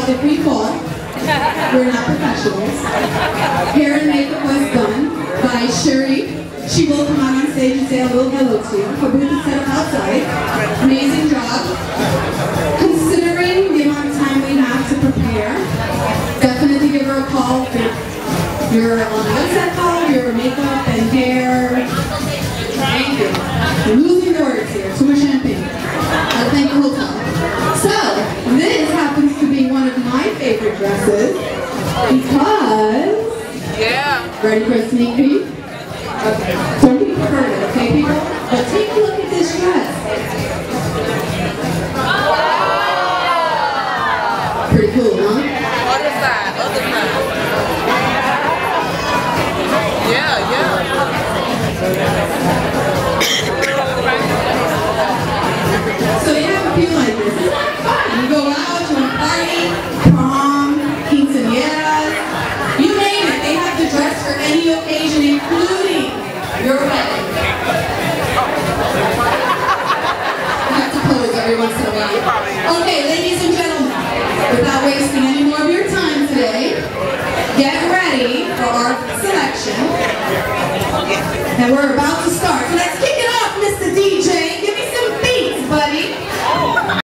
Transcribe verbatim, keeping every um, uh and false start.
out if we fall. We're not professionals. Hair and makeup was done by Sherry. She will come out on stage and say a little hello to you. Her booth is set up outside. Amazing job. Considering the amount of time we have to prepare, definitely give her a call for your on the website call, your makeup and hair. Thank you. I'm losing the words here. Too much champagne. I'll thank the hotel. So, this happens to be one of my favorite dresses because... Yeah. Ready for a sneak peek? Okay. Don't be perverted, okay, people? But take a look at this dress. Pretty cool, huh? Other side, other side. Yeah, yeah. So you have a few like this. It's not fun. You go out to a party, prom, quinceañeras, you name it. They have the dress for any occasion, including your wedding. You have to pose every once in a while. Okay, ladies and gentlemen, without wasting any more of your time today, get ready for our selection. And we're about to